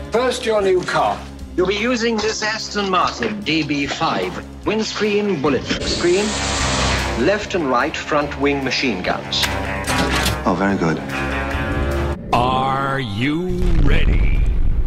First, your new car. You'll be using this Aston Martin DB5. Windscreen, bulletproof screen. Left and right front wing machine guns. Oh, very good. Are you ready?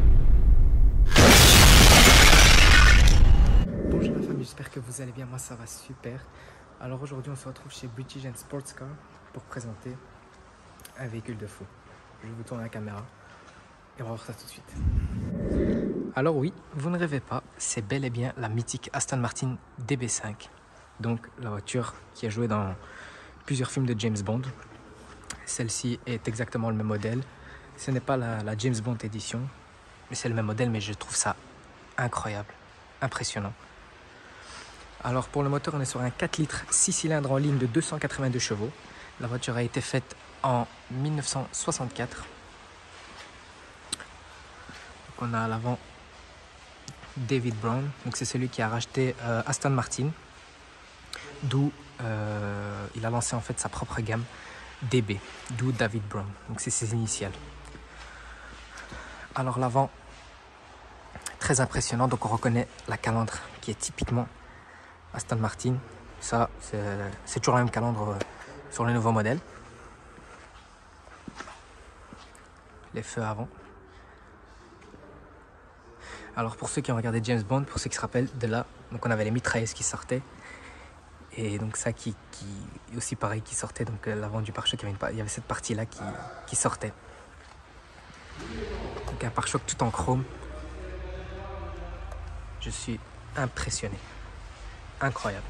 Bonjour la famille, j'espère que vous allez bien, moi ça va super. Alors aujourd'hui on se retrouve chez British & Sports Car pour présenter un véhicule de fou. Je vais vous tourner la caméra et on va voir ça tout de suite. Alors oui, vous ne rêvez pas, c'est bel et bien la mythique Aston Martin DB5. Donc la voiture qui a joué dans plusieurs films de James Bond. Celle-ci est exactement le même modèle. Ce n'est pas la James Bond édition, mais c'est le même modèle, mais je trouve ça incroyable, impressionnant. Alors pour le moteur, on est sur un 4 litres 6 cylindres en ligne de 282 chevaux. La voiture a été faite en 1964. Donc on a à l'avant David Brown, donc c'est celui qui a racheté Aston Martin, d'où il a lancé en fait sa propre gamme DB, d'où David Brown, donc c'est ses initiales. Alors l'avant, très impressionnant, donc on reconnaît la calandre qui est typiquement Aston Martin. Ça, c'est toujours la même calandre sur les nouveaux modèles. Les feux avant. Alors pour ceux qui ont regardé James Bond, pour ceux qui se rappellent de là, donc on avait les mitrailleuses qui sortaient. Et donc ça qui aussi pareil qui sortait, donc l'avant du pare-choc, il y avait cette partie-là qui sortait. Donc un pare-choc tout en chrome. Je suis impressionné. Incroyable.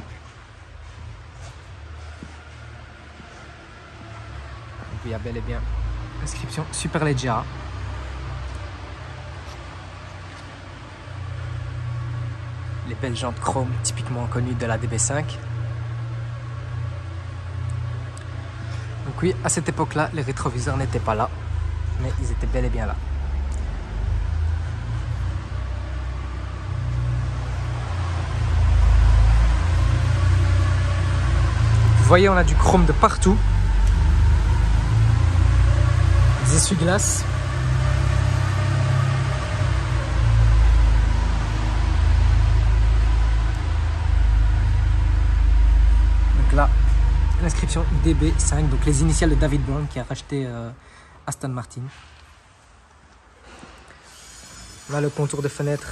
Donc, il y a bel et bien inscription Superleggera. Les belles jantes chrome typiquement connues de la DB5. Donc oui, à cette époque-là, les rétroviseurs n'étaient pas là, mais ils étaient bel et bien là. Vous voyez, on a du chrome de partout. Des essuie-glaces. Donc là, l'inscription DB5, donc les initiales de David Brown qui a racheté Aston Martin. Là, le contour de fenêtre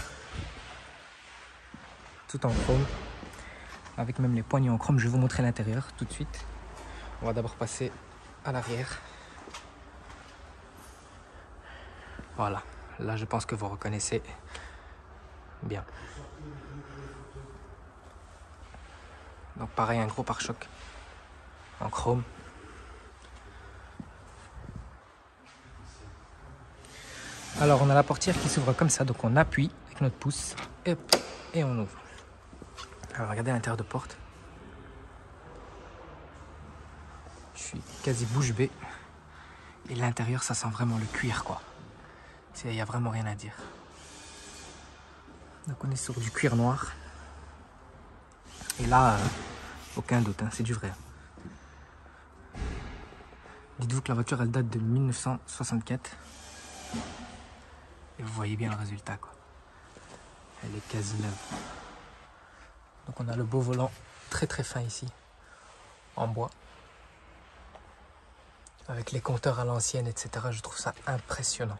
tout en chrome, avec même les poignées en chrome. Je vais vous montrer l'intérieur tout de suite. On va d'abord passer à l'arrière. Voilà, là je pense que vous reconnaissez bien. Donc pareil, un gros pare-choc en chrome. Alors on a la portière qui s'ouvre comme ça, donc on appuie avec notre pouce et on ouvre. Alors regardez l'intérieur de porte. Je suis quasi bouche bée. Et l'intérieur, ça sent vraiment le cuir, quoi. Il n'y a vraiment rien à dire. Donc on est sur du cuir noir. Et là, aucun doute, hein, c'est du vrai. Dites-vous que la voiture, elle date de 1964. Et vous voyez bien le résultat, quoi. Elle est quasi neuve. Donc on a le beau volant très très fin ici, en bois. Avec les compteurs à l'ancienne, etc. Je trouve ça impressionnant.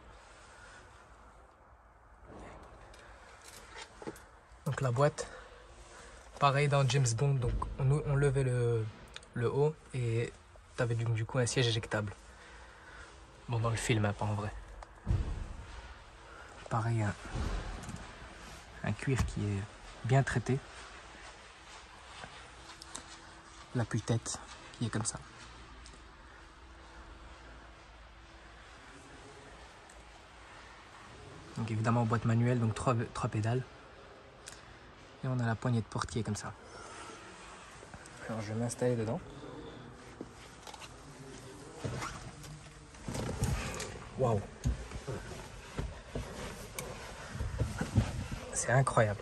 Donc la boîte, pareil dans James Bond, donc on levait le haut et tu avais du coup un siège éjectable. Bon, dans le film, hein, pas en vrai. Pareil, un cuir qui est bien traité. L'appui-tête qui est comme ça. Donc évidemment boîte manuelle, donc trois pédales. Et on a la poignée de porte qui est comme ça. Alors je vais m'installer dedans. Waouh! C'est incroyable.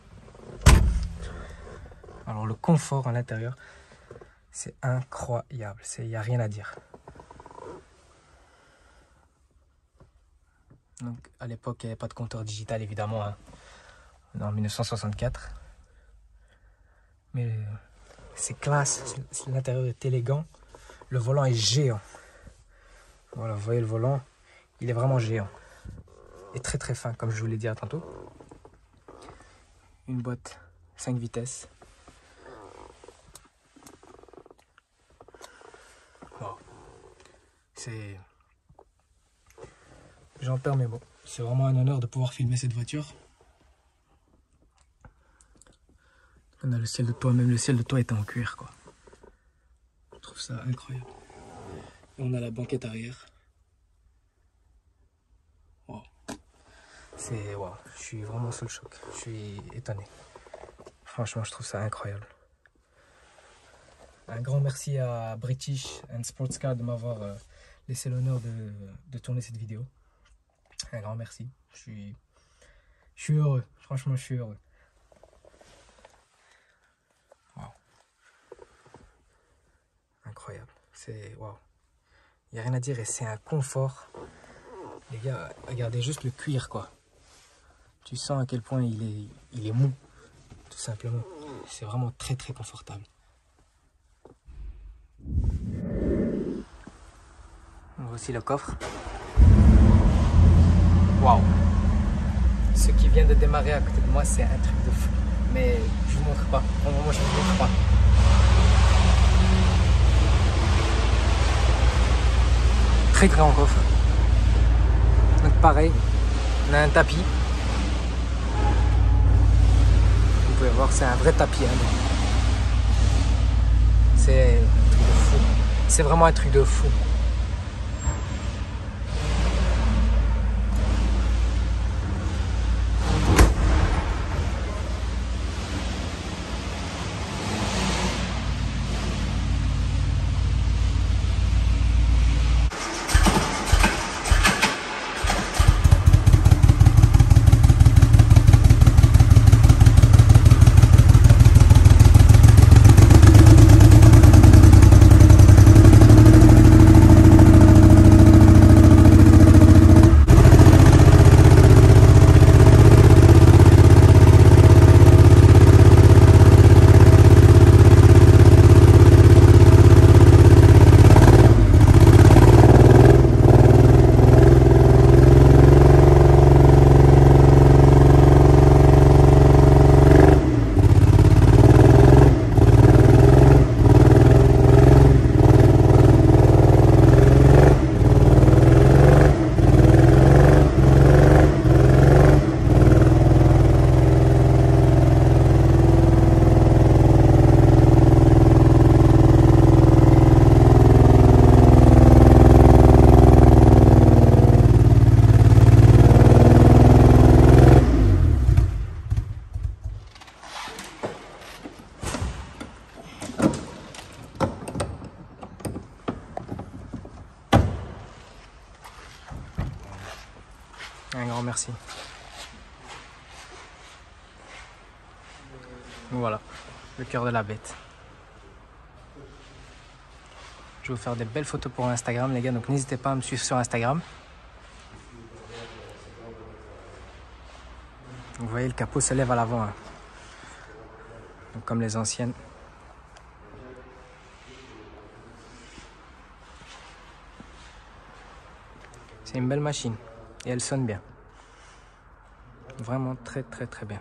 Alors le confort à l'intérieur, c'est incroyable. Il n'y a rien à dire. Donc à l'époque, il n'y avait pas de compteur digital évidemment, hein. On est en 1964. Mais c'est classe, l'intérieur est élégant. Le volant est géant. Voilà, vous voyez le volant, il est vraiment géant. Et très très fin, comme je vous l'ai dit à tantôt. Une boîte 5 vitesses. Wow. C'est... J'en perds mes mots. C'est vraiment un honneur de pouvoir filmer cette voiture. On a le ciel de toit, même le ciel de toit est en cuir, quoi. Je trouve ça incroyable. Et on a la banquette arrière. Wow. C'est wow. Je suis vraiment sous le choc. Je suis étonné. Franchement, je trouve ça incroyable. Un grand merci à British and Sports Car de m'avoir laissé l'honneur de tourner cette vidéo. Un grand merci. Je suis heureux. Franchement, je suis heureux. Wow. Incroyable. C'est wow. Il n'y a rien à dire et c'est un confort. Les gars, regardez juste le cuir, quoi. Tu sens à quel point il est mou, tout simplement. C'est vraiment très très confortable. Voici le coffre. Waouh! Ce qui vient de démarrer à côté de moi, c'est un truc de fou. Mais je vous montre pas. Au moment, je vous montre pas. Très grand coffre. Donc pareil, on a un tapis. Vous pouvez voir, c'est un vrai tapis. Hein. C'est un truc de fou. C'est vraiment un truc de fou. Un grand merci. Voilà, le cœur de la bête. Je vais vous faire des belles photos pour Instagram, les gars, donc n'hésitez pas à me suivre sur Instagram. Vous voyez, le capot se lève à l'avant, hein. Donc, comme les anciennes. C'est une belle machine et elle sonne bien. Vraiment très très très bien.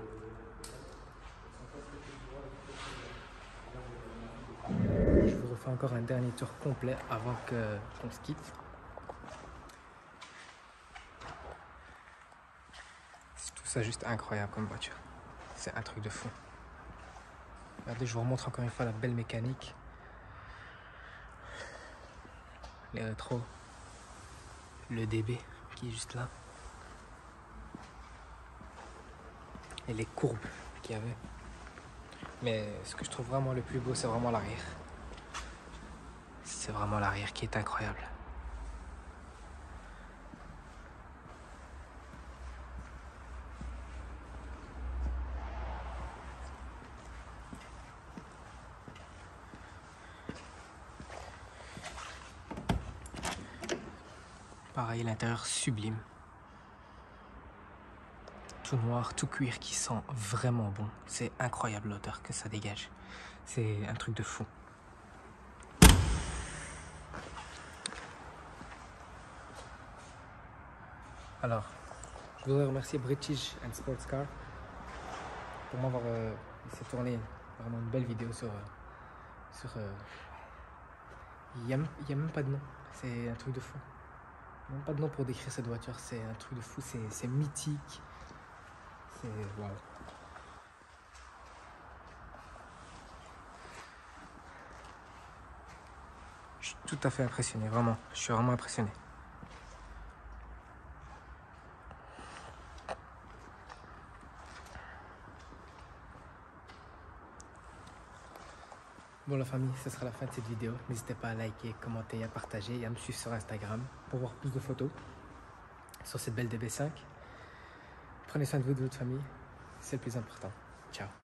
Je vous refais encore un dernier tour complet avant qu'on se quitte. C'est tout ça juste incroyable comme voiture. C'est un truc de fou. Regardez, je vous remontre encore une fois la belle mécanique. Les rétros. Le DB qui est juste là. Et les courbes qu'il y avait. Mais ce que je trouve vraiment le plus beau, c'est vraiment l'arrière. C'est vraiment l'arrière qui est incroyable. Pareil, l'intérieur sublime. tout noir, tout cuir, qui sent vraiment bon. C'est incroyable l'odeur que ça dégage. C'est un truc de fou. Alors, je voudrais remercier British and Sports Car pour m'avoir laissé tourner vraiment une belle vidéo sur il y a même pas de nom, c'est un truc de fou. Il n'y a même pas de nom pour décrire cette voiture, c'est un truc de fou, c'est mythique, c'est waouh. Je suis tout à fait impressionné, vraiment, je suis vraiment impressionné. Bon la famille, ce sera la fin de cette vidéo. N'hésitez pas à liker, commenter, à partager et à me suivre sur Instagram pour voir plus de photos sur cette belle DB5. Prenez soin de vous, de votre famille, c'est le plus important. Ciao.